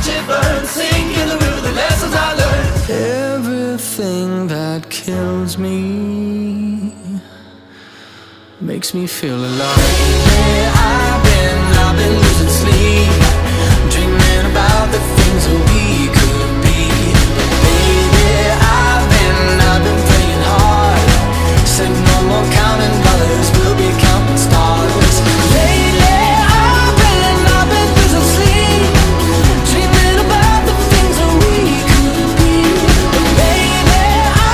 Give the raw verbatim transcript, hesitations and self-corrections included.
watch it burn, sink in the river, the lessons I learned. Everything that kills me makes me feel alive. Where I've been, I've been